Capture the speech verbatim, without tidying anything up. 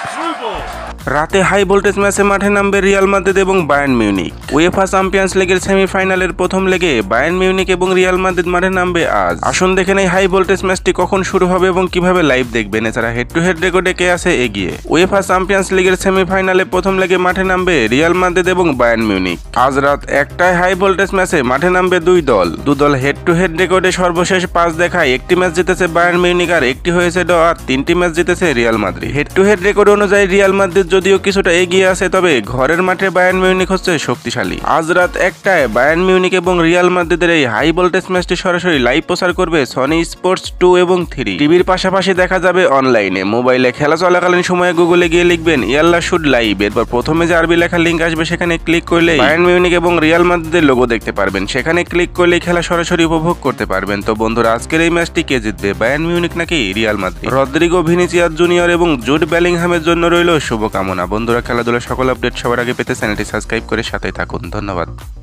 রাতে high voltage ম্যাচে মাঠে নামবে রিয়াল মাদ্রিদ এবং বায়ার্ন মিউনিক। উয়েফা চ্যাম্পিয়ন্স লিগের সেমিফাইনালের প্রথম লেগে বায়ার্ন মিউনিক এবং রিয়াল মাদ্রিদ মাঠে নামবে আজ। আসুন দেখে নেই হাই ভোল্টেজ ম্যাচটি কখন শুরু হবে এবং কিভাবে লাইভ দেখবেন। এছাড়া হেড টু হেড রেকর্ডে কে আছে এগিয়ে। উয়েফা চ্যাম্পিয়ন্স লিগের সেমিফাইনালে প্রথম লেগে মাঠে নামবে রিয়াল মাদ্রিদ এবং বায়ার্ন মিউনিক। আজ রাত একটায় হাই ভোল্টেজ ম্যাচে মাঠে নামবে দুই দল। দু দল হেড টু হেড রেকর্ডে সর্বশেষ পাঁচ দেখায় একটি ম্যাচ জিতেছে বায়ার্ন মিউনিক আর একটি হয়েছে ড আর তিনটি ম্যাচ জিতেছে Real Madrid. Head to head record অনুযায়ী রিয়াল মাদ্রিদ যদিও কিছুটা এগিয়ে আছে, তবে ঘরের মাঠে বায়ার্ন মিউনিক হচ্ছে শক্তিশালী। আজ রাত একটায় বায়ার্ন মিউনিক এবং রিয়াল মাদ্রিদের এই হাই ভোল্টেজ ম্যাচটি সরাসরি লাইভ প্রচার করবে সনি স্পোর্টস টু এবং থ্রি। টিভির পাশাপাশি দেখা যাবে অনলাইনে। মোবাইলে খেলা চলাকালীন সময়ে গুগলে গিয়ে লিখবেন ইয়াল্লা শুড লাইভ, এরপর প্রথমে যে আরবি লেখা লিঙ্ক আসবে সেখানে ক্লিক করলে বায়ার্ন মিউনিক এবং রিয়াল মাদ্রিদের লোগো দেখতে পারবেন। সেখানে ক্লিক করলে খেলা সরাসরি উপভোগ করতে পারবেন। তো বন্ধুরা, আজকের এই ম্যাচটি কে জিতবে, বায়ার্ন মিউনিক নাকি Real Madrid? Rodrigo, Vinicius Junior এবং জুড বেলিংহামের জন্য রইল শুভকামনা। বন্ধুরা, খেলাধুলার সকল আপডেট সবার আগে পেতে চ্যানেলটি সাবস্ক্রাইব করে সাথেই থাকুন। ধন্যবাদ।